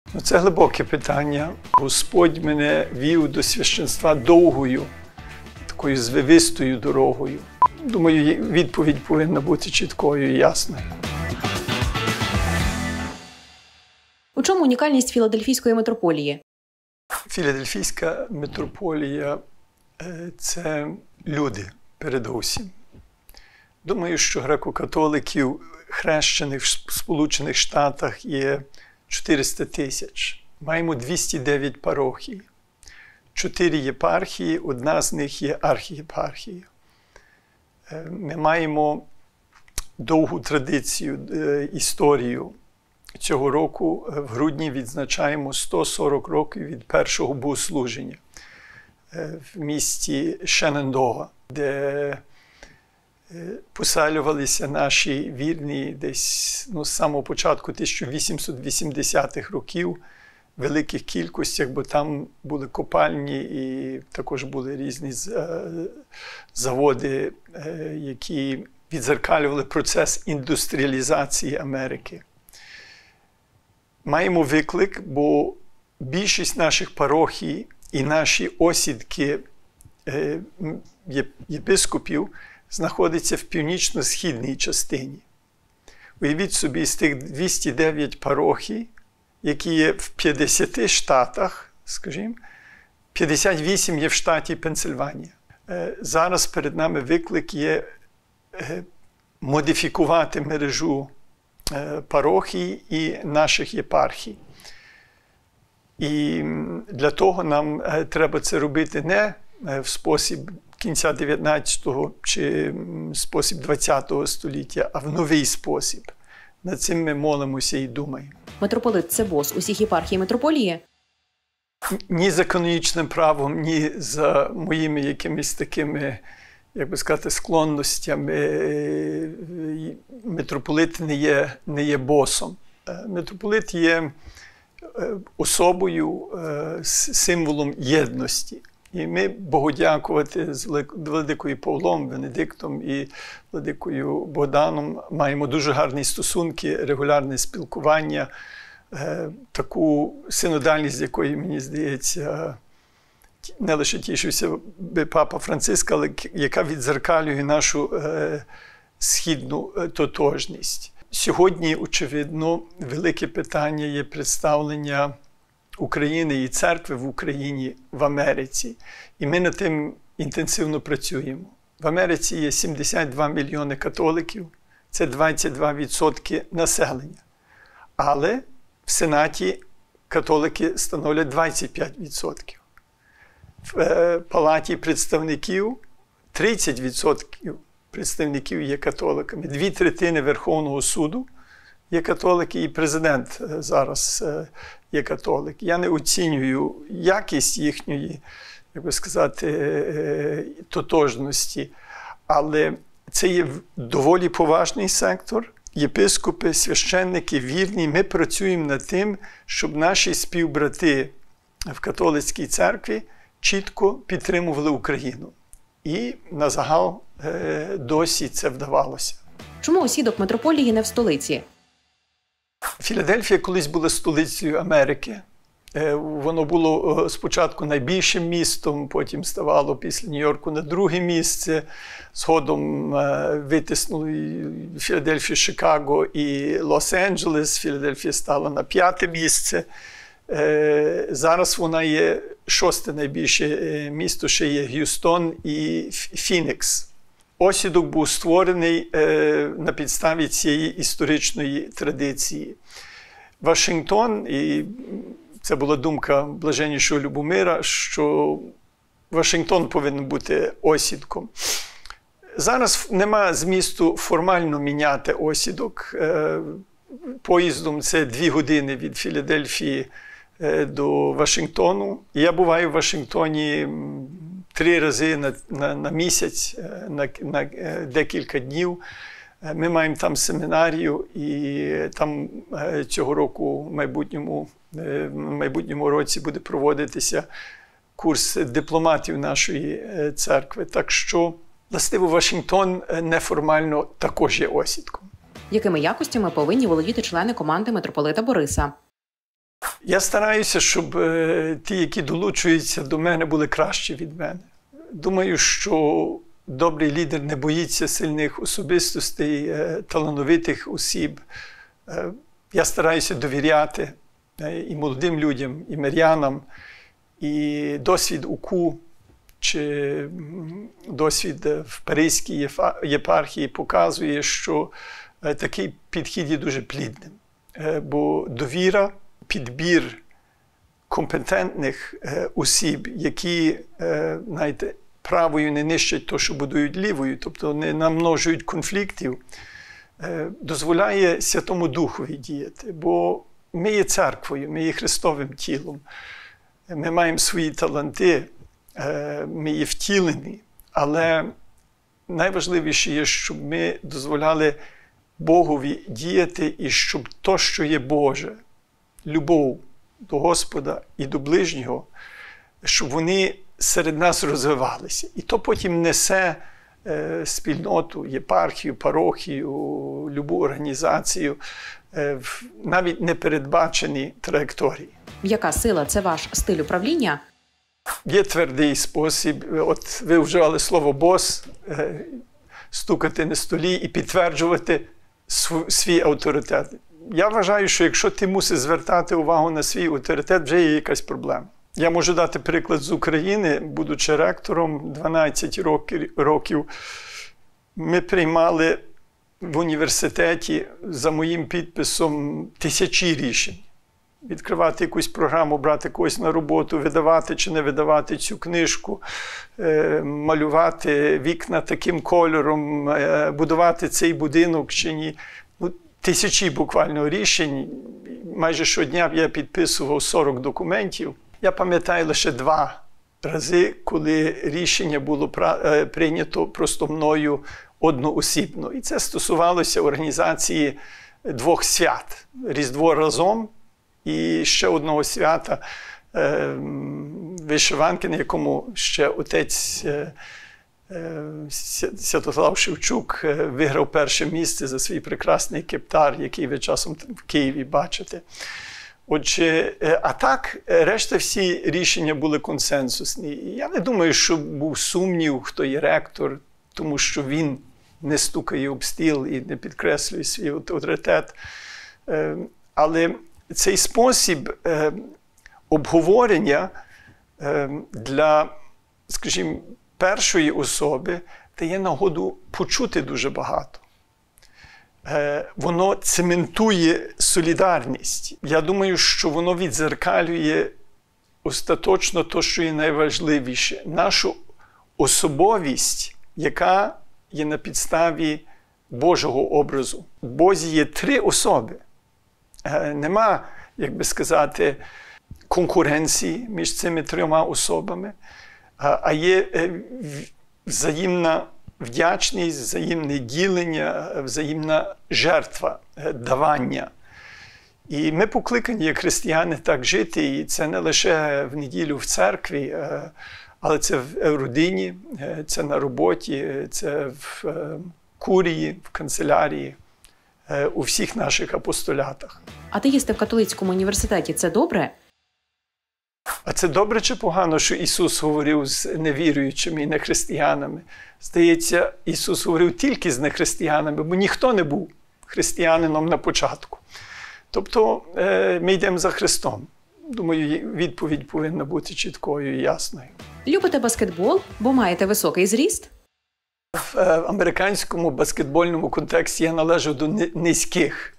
Це глибоке питання. Господь мене вів до священства довгою, такою звивистою дорогою. Думаю, відповідь повинна бути чіткою і ясною. У чому унікальність Філадельфійської митрополії? Філадельфійська митрополія – це люди, передусім. Думаю, що греко-католиків, хрещених в Сполучених Штатах, є 400 тисяч. Маємо 209 парохій. 4 єпархії, одна з них є архієпархія. Ми маємо довгу традицію, історію. Цього року в грудні відзначаємо 140 років від першого богослуження в місті Шенендога, де поселювалися наші вірні десь з самого початку 1880-х років в великих кількостях, бо там були копальні і також були різні заводи, які відзеркалювали процес індустріалізації Америки. Маємо виклик, бо більшість наших парохій і наші осідки єпископів знаходиться в північно-східній частині. Уявіть собі, з тих 209 парохій, які є в 50 штатах, скажімо, 58 є в штаті Пенсильванія. Зараз перед нами виклик є модифікувати мережу парохій і наших єпархій. І для того нам треба це робити не в спосіб кінця 19-го чи спосіб 20-го століття, а в новий спосіб. Над цим ми молимося і думаємо. Митрополит – це бос усіх єпархій митрополії? Ні за канонічним правом, ні за моїми якимись такими, як би сказати, склонностями. Митрополит не є босом. Митрополит є особою, символом єдності. І ми, богодякувати з владикою Павлом, Венедиктом і владикою Богданом, маємо дуже гарні стосунки, регулярне спілкування, таку синодальність, з якої, мені здається, не лише тішився би Папа Франциск, але яка відзеркалює нашу східну тотожність. Сьогодні, очевидно, велике питання є представлення України і церкви в Україні в Америці. І ми над тим інтенсивно працюємо. В Америці є 72 мільйони католиків, це 22% населення. Але в Сенаті католики становлять 25%. В Палаті представників 30% представників є католиками. 2/3 Верховного суду є католики, і президент зараз є католик. Я не оцінюю якість їхньої, як би сказати, тотожності, але це є доволі поважний сектор. Єпископи, священники, вірні, ми працюємо над тим, щоб наші співбрати в католицькій церкві чітко підтримували Україну. І на загал досі це вдавалося. Чому осідок митрополії не в столиці? Філадельфія колись була столицею Америки. Воно було спочатку найбільшим містом, потім ставало після Нью-Йорку на друге місце. Згодом витиснули Філадельфію, Чикаго і Лос-Анджелес. Філадельфія стала на 5-те місце. Зараз вона є 6-те найбільше місто, ще є Г'юстон і Фінікс. Осідок був створений на підставі цієї історичної традиції. Вашингтон, і це була думка блаженнішого Любомира, що Вашингтон повинен бути осідком. Зараз нема змісту формально міняти осідок. Поїздом це 2 години від Філадельфії до Вашингтону. Я буваю в Вашингтоні 3 рази на місяць, на декілька днів. Ми маємо там семінарію, і там цього року, в майбутньому році буде проводитися курс дипломатів нашої церкви. Так що, властиво, Вашингтон неформально також є осідком. Якими якостями повинні володіти члени команди митрополита Бориса? Я стараюся, щоб ті, які долучуються до мене, були кращі від мене. Думаю, що добрий лідер не боїться сильних особистостей, талановитих осіб. Я стараюся довіряти і молодим людям, і мирянам, і досвід УКУ, чи досвід в Паризькій єпархії показує, що такий підхід є дуже плідним. Бо довіра, підбір компетентних осіб, які, знаєте, правою не нищать то, що будують лівою, тобто не намножують конфліктів, дозволяє Святому Духові діяти. Бо ми є церквою, ми є Христовим тілом, ми маємо свої таланти, ми є втілені, але найважливіше є, щоб ми дозволяли Богові діяти і щоб то, що є Боже, любов до Господа і до ближнього, щоб вони серед нас розвивалися. І то потім несе спільноту, єпархію, парохію, любу організацію в навіть непередбачені траєкторії. Яка сила – це ваш стиль управління? Є твердий спосіб. От ви вживали слово «бос», стукати на столі і підтверджувати свій авторитет. Я вважаю, що якщо ти мусиш звертати увагу на свій авторитет, вже є якась проблема. Я можу дати приклад з України. Будучи ректором 12 років, ми приймали в університеті за моїм підписом тисячі рішень. Відкривати якусь програму, брати когось на роботу, видавати чи не видавати цю книжку, малювати вікна таким кольором, будувати цей будинок чи ні. Тисячі буквально рішень. Майже щодня я підписував 40 документів. Я пам'ятаю лише 2 рази, коли рішення було прийнято просто мною одноосібно. І це стосувалося організації 2 свят. Різдво разом і ще одного свята вишиванки, на якому ще отець Святослав Шевчук виграв 1 місце за свій прекрасний кептар, який ви часом в Києві бачите. Отже, а так, решта всі рішення були консенсусні. І я не думаю, що був сумнів, хто є ректор, тому що він не стукає об стіл і не підкреслює свій авторитет. Але цей спосіб обговорення для, скажімо, першої особи дає нагоду почути дуже багато. Воно цементує солідарність. Я думаю, що воно віддзеркалює остаточно те, що є найважливіше. Нашу особовість, яка є на підставі Божого образу. В Бозі є 3 особи. Нема, як би сказати, конкуренції між цими 3 особами, а є взаємна вдячність, взаємне ділення, взаємна жертва, давання. І ми покликані, як християни, так жити, і це не лише в неділю в церкві, але це в родині, це на роботі, це в курії, в канцелярії, у всіх наших апостолятах. Атеїсти в католицькому університеті – це добре? А це добре чи погано, що Ісус говорив з невіруючими і нехристиянами? Здається, Ісус говорив тільки з нехристиянами, бо ніхто не був християнином на початку. Тобто ми йдемо за Христом. Думаю, відповідь повинна бути чіткою і ясною. Любите баскетбол, бо маєте високий зріст? В американському баскетбольному контексті я належу до низьких.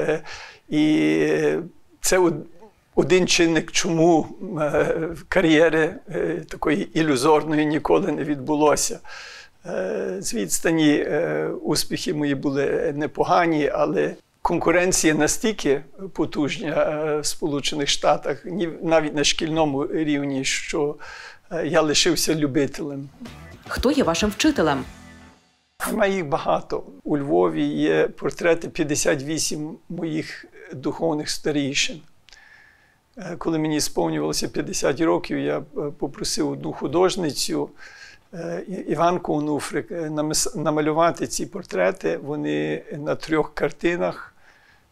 І це один чинник, чому кар'єри такої ілюзорної ніколи не відбулося. З відстані успіхи мої були непогані, але конкуренція настільки потужна в Сполучених Штатах, навіть на шкільному рівні, що я лишився любителем. Хто є вашим вчителем? Немає їх багато. У Львові є портрети 58 моїх духовних старійшин. Коли мені сповнювалося 50 років, я попросив одну художницю, Іванку Онуфрик, намалювати ці портрети. Вони на 3 картинах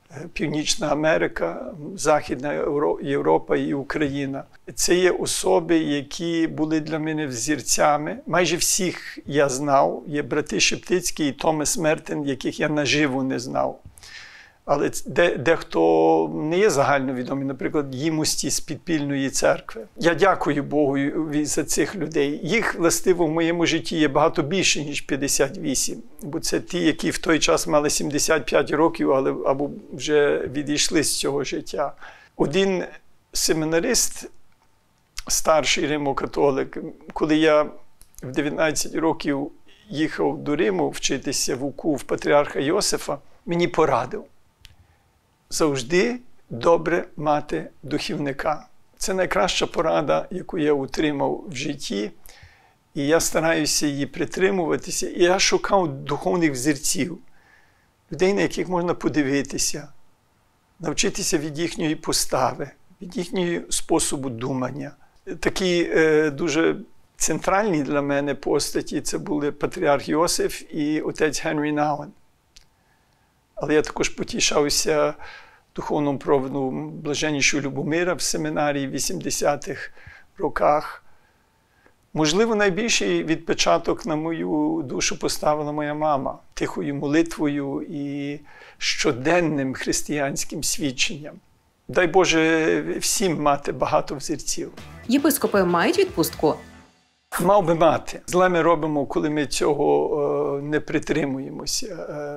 Північна Америка, Західна Європа і Україна. Це є особи, які були для мене взірцями. Майже всіх я знав. Є брати Шептицькі і Томас Мертен, яких я наживо не знав. Але дехто не є загальновідомий, наприклад, Їмусті з підпільної церкви. Я дякую Богу за цих людей. Їх, властиво, в моєму житті є багато більше, ніж 58. Бо це ті, які в той час мали 75 років, або вже відійшли з цього життя. Один семінарист, старший римокатолик, коли я в 19 років їхав до Риму вчитися в УКУ в патріарха Йосифа, мені порадив. Завжди добре мати духівника. Це найкраща порада, яку я отримав в житті. І я стараюся її притримуватися. І я шукав духовних взірців. Людей, на яких можна подивитися, навчитися від їхньої постави, від їхнього способу думання. Такі дуже центральні для мене постаті – це були патріарх Йосиф і отець Генрі Науен. Але я також потішався духовному проводу блаженнішого Любомира в семінарії в 80-х роках. Можливо, найбільший відпечаток на мою душу поставила моя мама тихою молитвою і щоденним християнським свідченням. Дай Боже всім мати багато взірців. Єпископи мають відпустку? Мав би мати. Зле ми робимо, коли ми цього не притримуємося.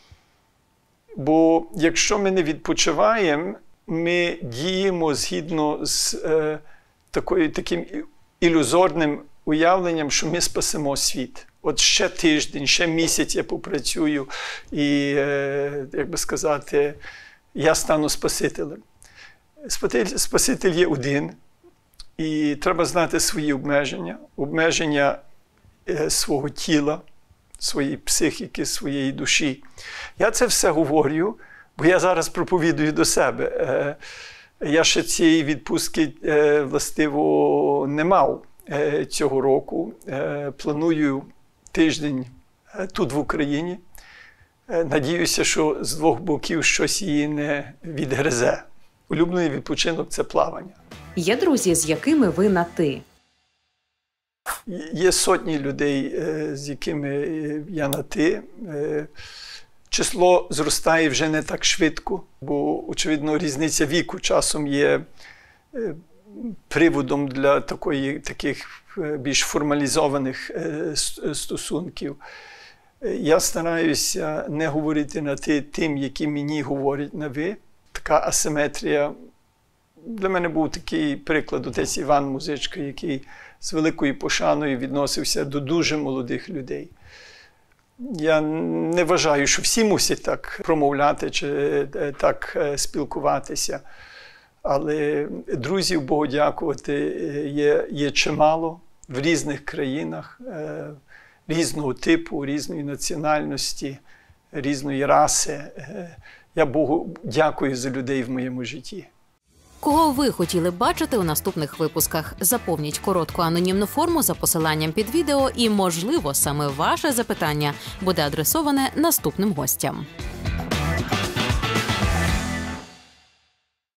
Бо якщо ми не відпочиваємо, ми діємо згідно з таким ілюзорним уявленням, що ми спасемо світ. От ще тиждень, ще місяць я попрацюю і, як би сказати, я стану Спасителем. Спаситель є один, і треба знати свої обмеження. Обмеження свого тіла, своєї психіки, своєї душі. Я це все говорю, бо я зараз проповідую до себе. Я ще цієї відпустки, властиво, не мав цього року. Планую тиждень тут в Україні. Надіюся, що з двох боків щось її не відгризе. Улюблений відпочинок – це плавання. Є друзі, з якими ви на «ти»? Є сотні людей, з якими я на «ти». Число зростає вже не так швидко, бо, очевидно, різниця віку часом є приводом для таких більш формалізованих стосунків. Я стараюся не говорити на «ти» тим, які мені говорять на «ви». Така асиметрія. Для мене був такий приклад отець Іван Музичка, який з великою пошаною відносився до дуже молодих людей. Я не вважаю, що всі мусять так промовляти чи так спілкуватися. Але друзів, Богу дякувати, є чимало в різних країнах, різного типу, різної національності, різної раси. Я Богу дякую за людей в моєму житті. Кого ви хотіли б бачити у наступних випусках? Заповніть коротку анонімну форму за посиланням під відео і, можливо, саме ваше запитання буде адресоване наступним гостям.